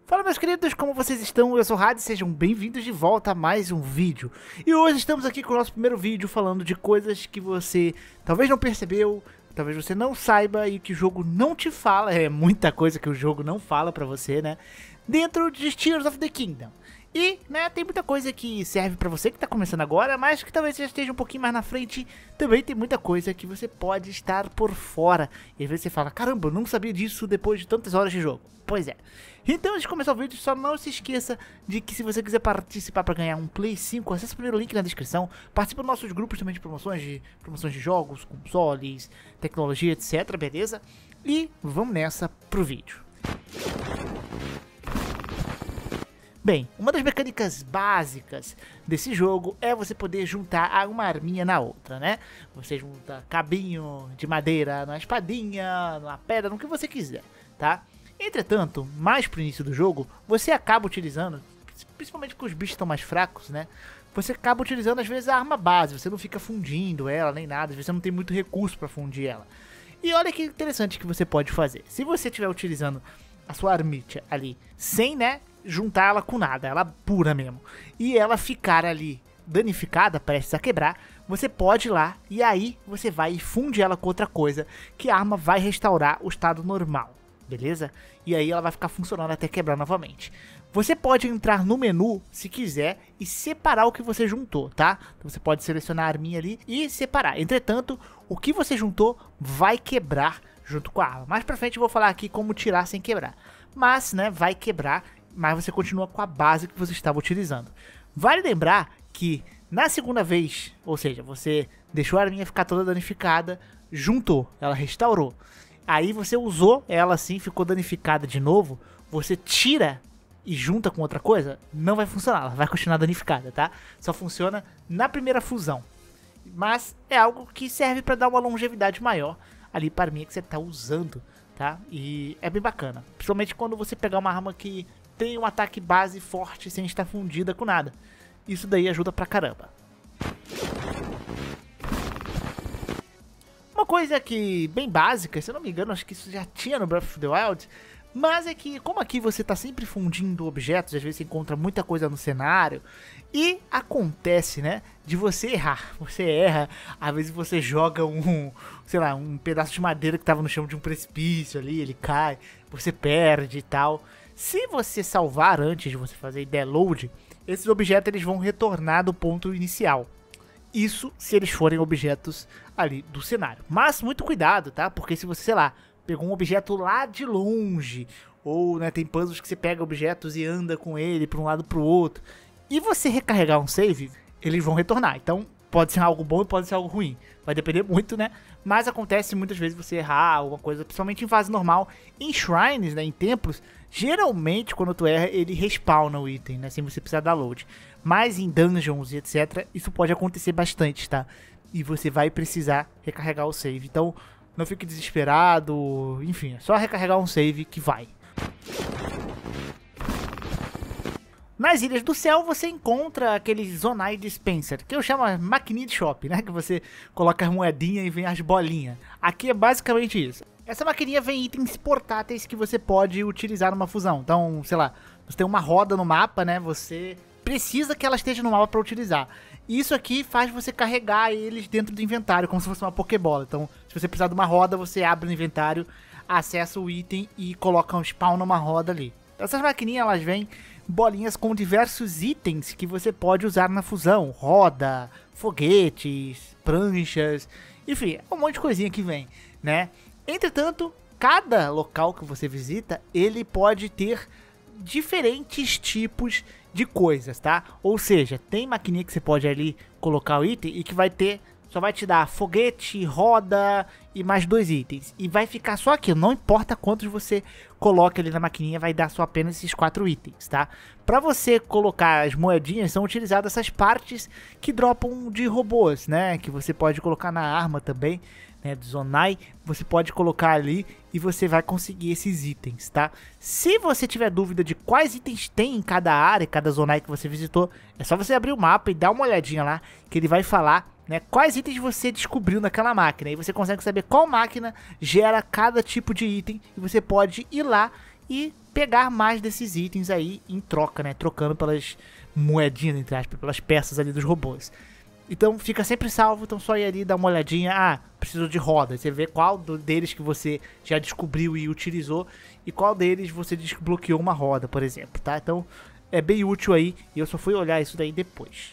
Fala meus queridos, como vocês estão? Eu sou o Hades, sejam bem-vindos de volta a mais um vídeo. E hoje estamos aqui com o nosso primeiro vídeo falando de coisas que você talvez não percebeu, talvez você não saiba e que o jogo não te fala. É muita coisa que o jogo não fala pra você, né? Dentro de Tears of the Kingdom. E, né, tem muita coisa que serve pra você que tá começando agora, mas que talvez já esteja um pouquinho mais na frente. Também tem muita coisa que você pode estar por fora. E às vezes você fala, caramba, eu não sabia disso depois de tantas horas de jogo. Pois é. Então, antes de começar o vídeo, só não se esqueça de que se você quiser participar para ganhar um Play 5, acesse o primeiro link na descrição. Participe dos nossos grupos também de promoções de jogos, consoles, tecnologia, etc, beleza? E vamos nessa pro vídeo. Bem, uma das mecânicas básicas desse jogo é você poder juntar uma arminha na outra, né? Você junta cabinho de madeira na espadinha, na pedra, no que você quiser, tá? Entretanto, mais pro início do jogo, você acaba utilizando, principalmente porque os bichos estão mais fracos, né? Você acaba utilizando às vezes a arma base, você não fica fundindo ela nem nada, às vezes você não tem muito recurso para fundir ela. E olha que interessante que você pode fazer. Se você estiver utilizando a sua armite ali, sem, né, juntar ela com nada, ela pura mesmo, e ela ficar ali danificada, prestes a quebrar, você pode ir lá e aí você vai e funde ela com outra coisa, que a arma vai restaurar o estado normal. Beleza? E aí ela vai ficar funcionando até quebrar novamente. Você pode entrar no menu, se quiser, e separar o que você juntou, tá? Então você pode selecionar a arminha ali e separar. Entretanto, o que você juntou vai quebrar junto com a arma. Mais pra frente eu vou falar aqui como tirar sem quebrar. Mas, né, vai quebrar, mas você continua com a base que você estava utilizando. Vale lembrar que na segunda vez, ou seja, você deixou a arminha ficar toda danificada, juntou, ela restaurou. Aí você usou ela assim, ficou danificada de novo, você tira e junta com outra coisa, não vai funcionar, ela vai continuar danificada, tá? Só funciona na primeira fusão. Mas é algo que serve para dar uma longevidade maior ali para mim que você tá usando, tá? E é bem bacana, principalmente quando você pegar uma arma que tem um ataque base forte sem estar fundida com nada. Isso daí ajuda pra caramba. Uma coisa que bem básica, se eu não me engano, acho que isso já tinha no Breath of the Wild, mas é que como aqui você tá sempre fundindo objetos, às vezes você encontra muita coisa no cenário, e acontece, né, de você errar. Você erra, às vezes você joga sei lá, um pedaço de madeira que tava no chão de um precipício ali, ele cai, você perde e tal. Se você salvar antes de você fazer download, esses objetos eles vão retornar do ponto inicial. Isso se eles forem objetos ali do cenário. Mas muito cuidado, tá? Porque se você, sei lá, pegou um objeto lá de longe, ou, né, tem puzzles que você pega objetos e anda com ele para um lado para o outro, e você recarregar um save, eles vão retornar. Então pode ser algo bom e pode ser algo ruim. Vai depender muito, né? Mas acontece muitas vezes você errar alguma coisa, principalmente em fase normal. Em shrines, né, em templos, geralmente quando tu erra, ele respawna o item, né, sem você precisar dar load. Mas em dungeons e etc, isso pode acontecer bastante, tá? E você vai precisar recarregar o save. Então não fique desesperado, enfim, é só recarregar um save que vai. Nas Ilhas do Céu você encontra aquele Zonai Dispenser, que eu chamo maquininha de shop, né? Que você coloca as moedinhas e vem as bolinhas. Aqui é basicamente isso. Essa maquininha vem itens portáteis que você pode utilizar numa fusão. Então, sei lá, você tem uma roda no mapa, né? Você precisa que ela esteja no mapa para utilizar. Isso aqui faz você carregar eles dentro do inventário, como se fosse uma Pokébola. Então, se você precisar de uma roda, você abre o inventário, acessa o item e coloca um spawn numa roda ali. Essas maquininhas, elas vêm bolinhas com diversos itens que você pode usar na fusão. Roda, foguetes, pranchas, enfim, um monte de coisinha que vem, né? Entretanto, cada local que você visita, ele pode ter diferentes tipos de coisas, tá? Ou seja, tem maquininha que você pode ali colocar o item e que vai ter, só vai te dar foguete, roda e mais 2 itens. E vai ficar só aquilo, não importa quantos você coloca ali na maquininha, vai dar só apenas esses 4 itens, tá? Pra você colocar as moedinhas, são utilizadas essas partes que dropam de robôs, né? Que você pode colocar na arma também, né, do Zonai, você pode colocar ali e você vai conseguir esses itens, tá? Se você tiver dúvida de quais itens tem em cada área, cada Zonai que você visitou, é só você abrir o mapa e dar uma olhadinha lá, que ele vai falar, né, quais itens você descobriu naquela máquina. E você consegue saber qual máquina gera cada tipo de item e você pode ir lá e pegar mais desses itens aí em troca, né? Trocando pelas moedinhas, entre aspas, pelas peças ali dos robôs. Então fica sempre salvo, então só ir ali dar uma olhadinha, ah, preciso de roda, você vê qual deles que você já descobriu e utilizou e qual deles você desbloqueou uma roda, por exemplo, tá? Então é bem útil aí e eu só fui olhar isso daí depois.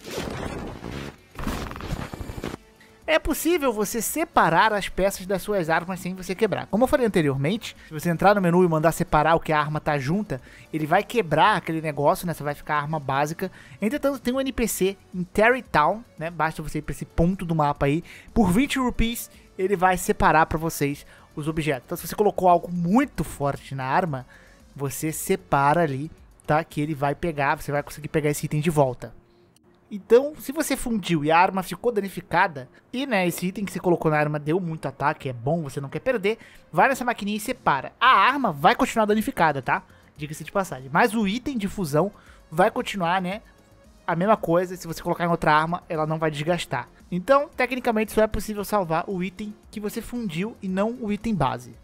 É possível você separar as peças das suas armas sem você quebrar. Como eu falei anteriormente, se você entrar no menu e mandar separar o que a arma tá junta, ele vai quebrar aquele negócio, né? Você vai ficar a arma básica. Entretanto, tem um NPC em Terrytown, né? Basta você ir para esse ponto do mapa aí. Por 20 rupees, ele vai separar para vocês os objetos. Então, se você colocou algo muito forte na arma, você separa ali, tá? Que ele vai pegar, você vai conseguir pegar esse item de volta. Então, se você fundiu e a arma ficou danificada, e né, esse item que você colocou na arma deu muito ataque, é bom, você não quer perder, vai nessa maquininha e separa. A arma vai continuar danificada, tá? Diga-se de passagem. Mas o item de fusão vai continuar, né? A mesma coisa, se você colocar em outra arma, ela não vai desgastar. Então, tecnicamente, só é possível salvar o item que você fundiu e não o item base.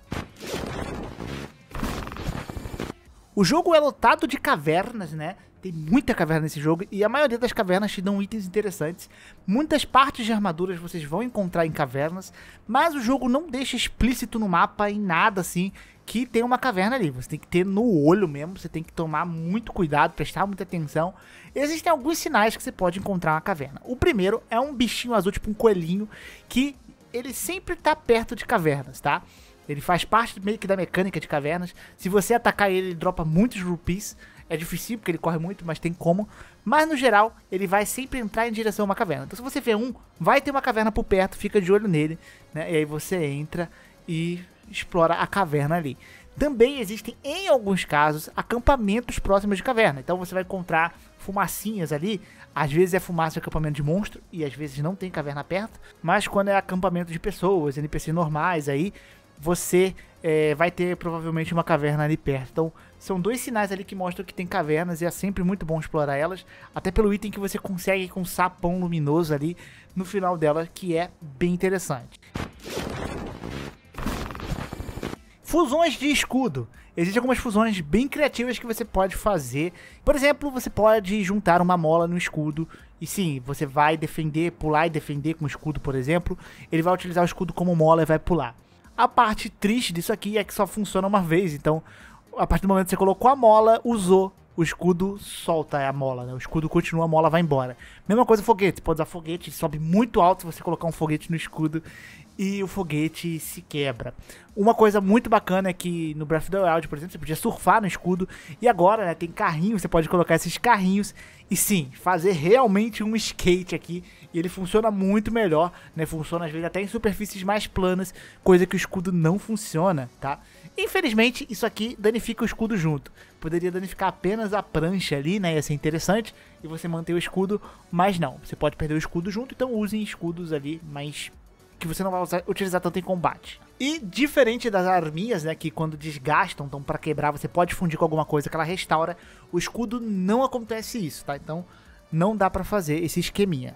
O jogo é lotado de cavernas, né? Tem muita caverna nesse jogo e a maioria das cavernas te dão itens interessantes. Muitas partes de armaduras vocês vão encontrar em cavernas, mas o jogo não deixa explícito no mapa em nada assim que tem uma caverna ali. Você tem que ter no olho mesmo, você tem que tomar muito cuidado, prestar muita atenção. Existem alguns sinais que você pode encontrar uma caverna. O primeiro é um bichinho azul, tipo um coelhinho, que ele sempre tá perto de cavernas, tá? Ele faz parte meio que da mecânica de cavernas. Se você atacar ele, ele dropa muitos rupees. É difícil porque ele corre muito, mas tem como. Mas no geral, ele vai sempre entrar em direção a uma caverna. Então se você vê um, vai ter uma caverna por perto, fica de olho nele, né? E aí você entra e explora a caverna ali. Também existem, em alguns casos, acampamentos próximos de caverna. Então você vai encontrar fumacinhas ali. Às vezes é fumaça de acampamento de monstro e às vezes não tem caverna perto. Mas quando é acampamento de pessoas, NPC normais aí, você vai ter provavelmente uma caverna ali perto. Então são dois sinais ali que mostram que tem cavernas e é sempre muito bom explorar elas. Até pelo item que você consegue com um sapão luminoso ali no final dela, que é bem interessante. Fusões de escudo. Existem algumas fusões bem criativas que você pode fazer. Por exemplo, você pode juntar uma mola no escudo. E sim, você vai defender, pular e defender com o escudo, por exemplo. Ele vai utilizar o escudo como mola e vai pular. A parte triste disso aqui é que só funciona uma vez, então a partir do momento que você colocou a mola, usou, o escudo solta a mola, né? O escudo continua, a mola vai embora. Mesma coisa foguete, você pode usar foguete, sobe muito alto se você colocar um foguete no escudo e o foguete se quebra. Uma coisa muito bacana é que no Breath of the Wild, por exemplo, você podia surfar no escudo e agora, né, tem carrinho, você pode colocar esses carrinhos e sim, fazer realmente um skate aqui. E ele funciona muito melhor, né? Funciona às vezes até em superfícies mais planas, coisa que o escudo não funciona, tá? Infelizmente, isso aqui danifica o escudo junto. Poderia danificar apenas a prancha ali, né? Ia ser interessante. E você manter o escudo, mas não. Você pode perder o escudo junto, então usem escudos ali, mas que você não vai utilizar tanto em combate. E diferente das arminhas, né, que quando desgastam, então para quebrar você pode fundir com alguma coisa que ela restaura, o escudo não acontece isso, tá? Então não dá pra fazer esse esqueminha.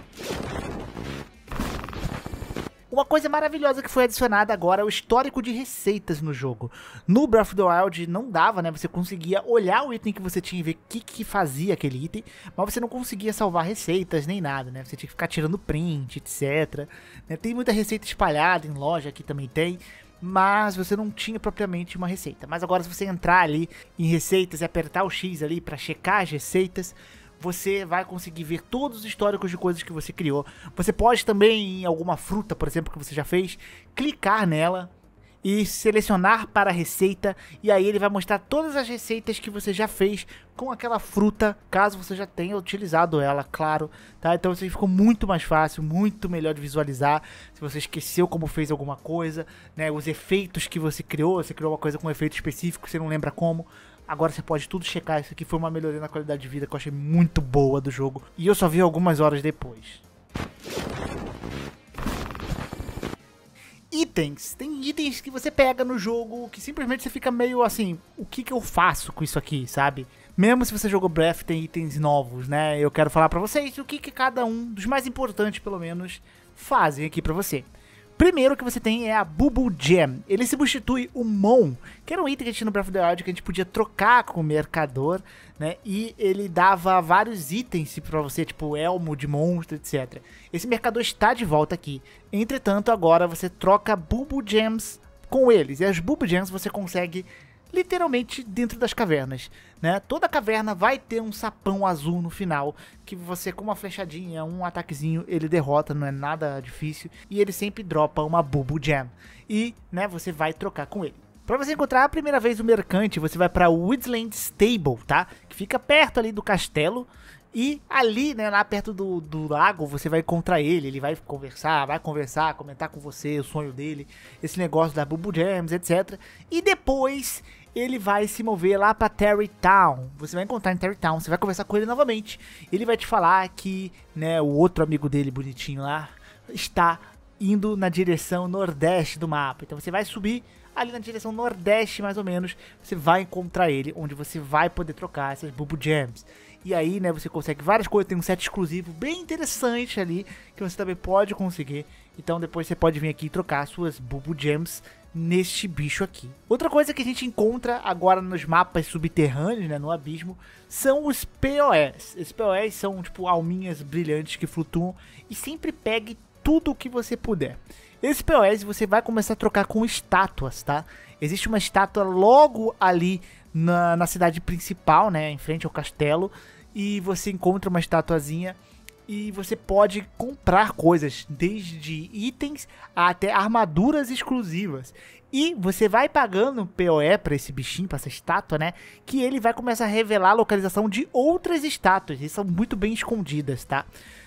Uma coisa maravilhosa que foi adicionada agora é o histórico de receitas no jogo. No Breath of the Wild não dava, né? Você conseguia olhar o item que você tinha e ver o que fazia aquele item, mas você não conseguia salvar receitas nem nada, né? Você tinha que ficar tirando print, etc. Né? Tem muita receita espalhada em loja, aqui também tem, mas você não tinha propriamente uma receita. Mas agora se você entrar ali em receitas e apertar o X ali para checar as receitas, você vai conseguir ver todos os históricos de coisas que você criou. Você pode também, em alguma fruta, por exemplo, que você já fez, clicar nela e selecionar para a receita. E aí ele vai mostrar todas as receitas que você já fez com aquela fruta, caso você já tenha utilizado ela, claro. Tá? Então isso ficou muito mais fácil, muito melhor de visualizar. Se você esqueceu como fez alguma coisa, né, os efeitos que você criou uma coisa com um efeito específico, você não lembra como. Agora você pode tudo checar, isso aqui foi uma melhoria na qualidade de vida que eu achei muito boa do jogo. E eu só vi algumas horas depois. Itens. Tem itens que você pega no jogo que simplesmente você fica meio assim, o que eu faço com isso aqui, sabe? Mesmo se você jogou Breath, tem itens novos, né? Eu quero falar pra vocês o que cada um, dos mais importantes pelo menos, fazem aqui pra você. Primeiro que você tem é a Bubble Gem. Ele substitui o Mon, que era um item que a gente tinha no Breath of the Wild que a gente podia trocar com o mercador, né? E ele dava vários itens pra você, tipo elmo de monstro, etc. Esse mercador está de volta aqui. Entretanto, agora você troca Bubble Gems com eles. E as Bubble Gems você consegue literalmente dentro das cavernas, né? Toda caverna vai ter um sapão azul no final, que você com uma flechadinha, um ataquezinho, ele derrota, não é nada difícil, e ele sempre dropa uma Bubble Gem, e, né, você vai trocar com ele. Pra você encontrar a primeira vez o mercante, você vai pra Woodsland Stable, tá? Que fica perto ali do castelo, e ali, né, lá perto do lago, você vai encontrar ele vai conversar, comentar com você o sonho dele, esse negócio da Bubble Gems, etc. E depois ele vai se mover lá pra Tarrey Town. Você vai encontrar em Tarrey Town, você vai conversar com ele novamente. Ele vai te falar que, né, o outro amigo dele bonitinho lá está indo na direção nordeste do mapa. Então você vai subir ali na direção nordeste, mais ou menos, você vai encontrar ele, onde você vai poder trocar essas Bubble Gems. E aí, né, você consegue várias coisas, tem um set exclusivo bem interessante ali, que você também pode conseguir. Então depois você pode vir aqui e trocar suas Bubble Gems neste bicho aqui. Outra coisa que a gente encontra agora nos mapas subterrâneos, né, no abismo, são os POS. Esses POS são tipo alminhas brilhantes que flutuam, e sempre pegue tudo o que você puder. Esse POS você vai começar a trocar com estátuas, tá? Existe uma estátua logo ali na cidade principal, né, em frente ao castelo, e você encontra uma estatuazinha e você pode comprar coisas, desde itens até armaduras exclusivas. E você vai pagando PoE para esse bichinho, para essa estátua, né, que ele vai começar a revelar a localização de outras estátuas, e são muito bem escondidas, tá?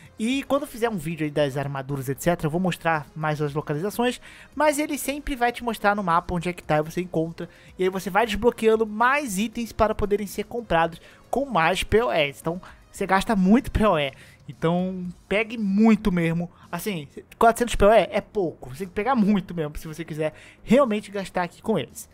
E quando eu fizer um vídeo aí das armaduras, etc, eu vou mostrar mais as localizações, mas ele sempre vai te mostrar no mapa onde é que tá e você encontra. E aí você vai desbloqueando mais itens para poderem ser comprados com mais PoEs. Então você gasta muito PoE. Então pegue muito mesmo. Assim, 400 PoE é pouco, você tem que pegar muito mesmo se você quiser realmente gastar aqui com eles.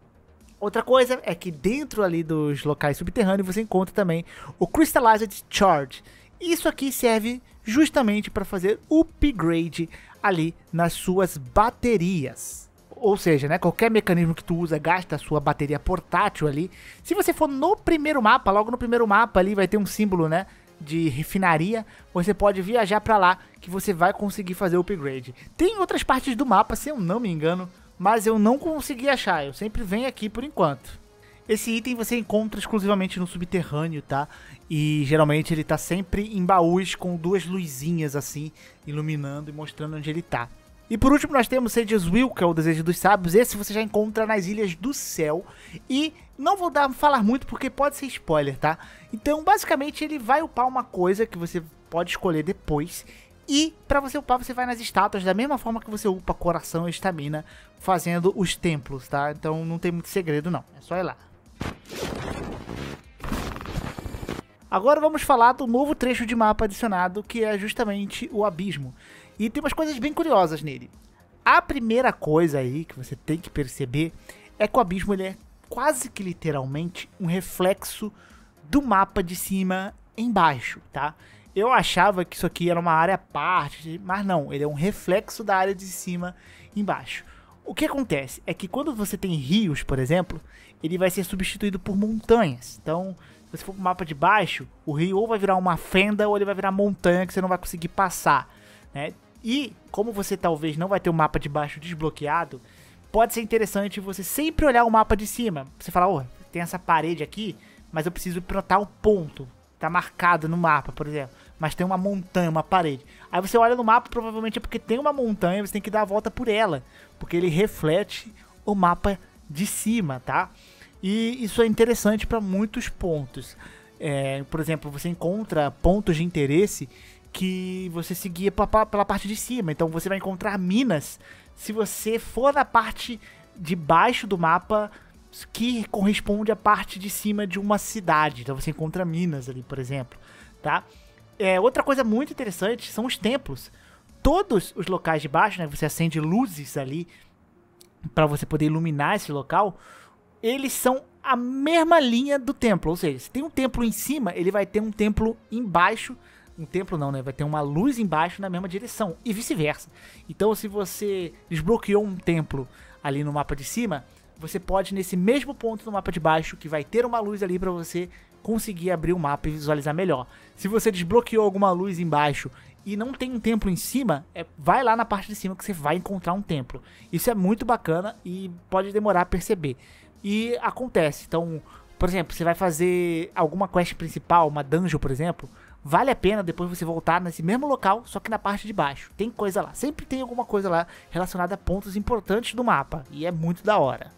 Outra coisa é que dentro ali dos locais subterrâneos você encontra também o Crystallized Charge. Isso aqui serve justamente para fazer upgrade ali nas suas baterias. Ou seja, né, qualquer mecanismo que tu usa gasta a sua bateria portátil ali. Se você for no primeiro mapa, logo no primeiro mapa ali vai ter um símbolo, né, de refinaria. Você pode viajar para lá que você vai conseguir fazer o upgrade. Tem outras partes do mapa, se eu não me engano, mas eu não consegui achar. Eu sempre venho aqui por enquanto. Esse item você encontra exclusivamente no subterrâneo, tá? E geralmente ele tá sempre em baús com duas luzinhas assim, iluminando e mostrando onde ele tá. E por último nós temos Sage's Will, que é o Desejo dos Sábios. Esse você já encontra nas Ilhas do Céu. E não vou falar muito porque pode ser spoiler, tá? Então basicamente ele vai upar uma coisa que você pode escolher depois. E para você upar você vai nas estátuas da mesma forma que você upa coração e estamina fazendo os templos, tá? Então não tem muito segredo não, é só ir lá. Agora vamos falar do novo trecho de mapa adicionado, que é justamente o Abismo. E tem umas coisas bem curiosas nele. A primeira coisa aí que você tem que perceber é que o Abismo ele é quase que literalmente um reflexo do mapa de cima embaixo, tá? Eu achava que isso aqui era uma área à parte, mas não, ele é um reflexo da área de cima embaixo. O que acontece é que quando você tem rios, por exemplo, ele vai ser substituído por montanhas. Então, se você for pro mapa de baixo, o rio ou vai virar uma fenda ou ele vai virar montanha que você não vai conseguir passar, né? E como você talvez não vai ter o mapa de baixo desbloqueado, pode ser interessante você sempre olhar o mapa de cima. Você fala, oh, tem essa parede aqui, mas eu preciso ir pra tal ponto. Tá marcado no mapa, por exemplo. Mas tem uma montanha, uma parede. Aí você olha no mapa, provavelmente é porque tem uma montanha, você tem que dar a volta por ela. Porque ele reflete o mapa de cima, tá? E isso é interessante para muitos pontos. Por exemplo, você encontra pontos de interesse que você seguia pela parte de cima. Então você vai encontrar minas se você for na parte de baixo do mapa que corresponde à parte de cima de uma cidade. Então você encontra minas ali, por exemplo, tá? Outra coisa muito interessante são os templos. Todos os locais de baixo, né, você acende luzes ali para você poder iluminar esse local. Eles são a mesma linha do templo, ou seja, se tem um templo em cima, ele vai ter um templo embaixo um templo não, né? Vai ter uma luz embaixo na mesma direção e vice-versa. Então, se você desbloqueou um templo ali no mapa de cima, você pode nesse mesmo ponto no mapa de baixo, que vai ter uma luz ali pra você conseguir abrir o mapa e visualizar melhor. Se você desbloqueou alguma luz embaixo e não tem um templo em cima, vai lá na parte de cima que você vai encontrar um templo. Isso é muito bacana e pode demorar a perceber. E acontece, então, por exemplo, você vai fazer alguma quest principal, uma dungeon, por exemplo, vale a pena depois você voltar nesse mesmo local, só que na parte de baixo. Tem coisa lá, sempre tem alguma coisa lá relacionada a pontos importantes do mapa, e é muito da hora.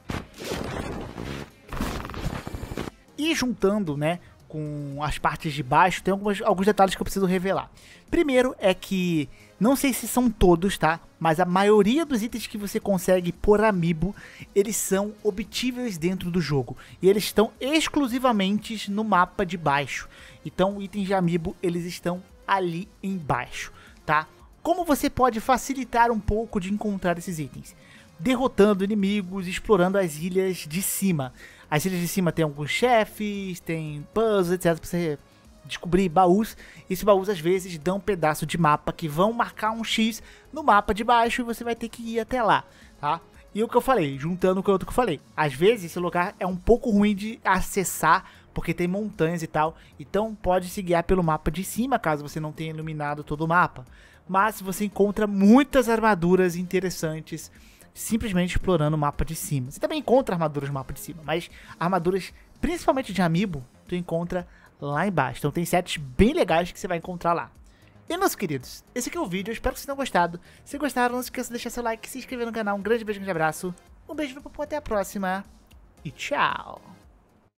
E juntando, né, com as partes de baixo, tem alguns detalhes que eu preciso revelar. Primeiro é que, não sei se são todos, tá? Mas a maioria dos itens que você consegue por amiibo, eles são obtíveis dentro do jogo. E eles estão exclusivamente no mapa de baixo. Então, itens de amiibo, eles estão ali embaixo, tá? Como você pode facilitar um pouco de encontrar esses itens? Derrotando inimigos, explorando as ilhas de cima. As ilhas de cima tem alguns chefes, tem puzzles, etc, pra você descobrir baús. Esses baús às vezes dão um pedaço de mapa que vão marcar um X no mapa de baixo e você vai ter que ir até lá, tá? E o que eu falei, juntando com o outro que eu falei, às vezes esse lugar é um pouco ruim de acessar, porque tem montanhas e tal, então pode se guiar pelo mapa de cima, caso você não tenha iluminado todo o mapa. Mas você encontra muitas armaduras interessantes simplesmente explorando o mapa de cima. Você também encontra armaduras no mapa de cima, mas armaduras, principalmente de amiibo, tu encontra lá embaixo. Então tem sets bem legais que você vai encontrar lá. E meus queridos, esse aqui é o vídeo, eu espero que vocês tenham gostado. Se gostaram, não se esqueça de deixar seu like, se inscrever no canal. Um grande beijo, um grande abraço, um beijo no popô, até a próxima e tchau!